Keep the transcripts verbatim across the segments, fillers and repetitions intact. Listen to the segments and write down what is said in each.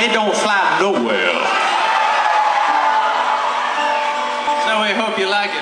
it don't fly nowhere. So we hope you like it.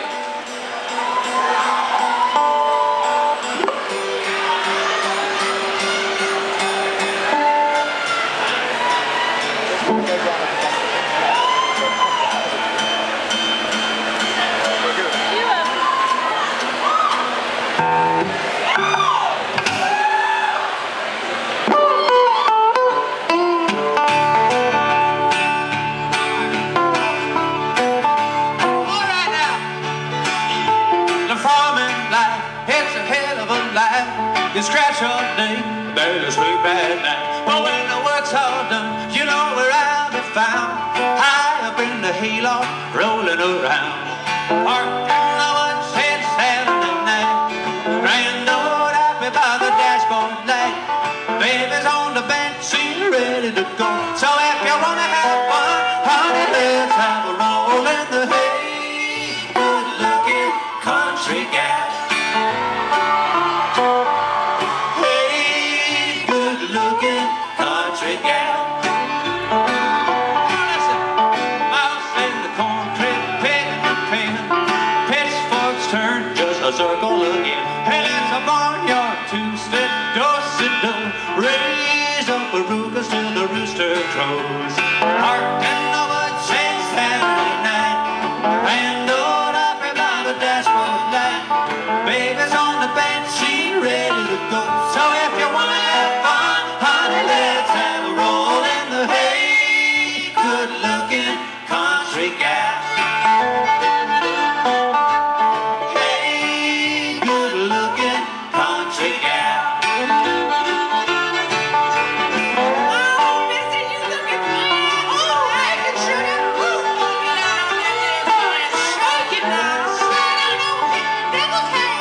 You scratch all day, barely sleep at night. But when the work's all done, you know where I'll be found. High up in the hayloft, rolling around. Parked in the woods, it's Saturday night. Grand old happy by the dashboard light. Baby's on the bench, seat ready to go. So if you wanna have fun, honey, let's have a roll in the hay. Good-looking country gal. Country gal. Listen, mouse in the corn crib, picking the pan. Pitchforks turn just a circle again. And it's a barnyard two-step, do-si-do. Raise up a ruckus till the rooster crows. Parked in the woods, it's Saturday night. And old up by the dashboard light. Baby's on the bench, she ready to go. So if you wanna have fun, honey, let's have a roll in the hay. Good-looking country gal. Hey, good-looking country gal. Oh, mister, you looking fine. Oh, I can shoot it. Ooh, get out on that there boy and shake it now. Slide on over here, Nichols Hay.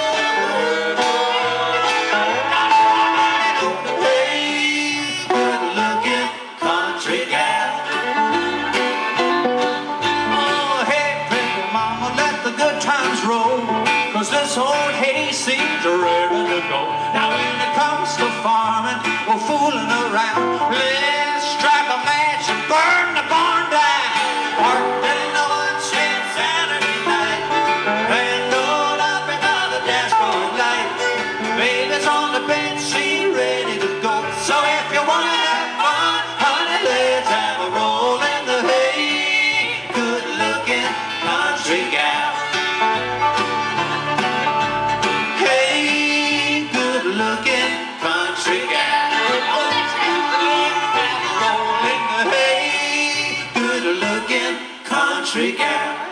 Country gal. Oh, hey, pretty mama, let the good times roll, 'cause this old hayseed's ready to go. Now when it comes to farming, we're fooling around. Let's strike a match and burn the barn down. Parked in the woods, it's Saturday night. And old up by the dashboard light. Baby's on the bench, she ready to go. So if you wanna have fun, honey, let's have a roll in the hay. Good-looking country gal. Hey, good-looking country gal. Oh, that's right. Roll in the hay. Good-looking country gal.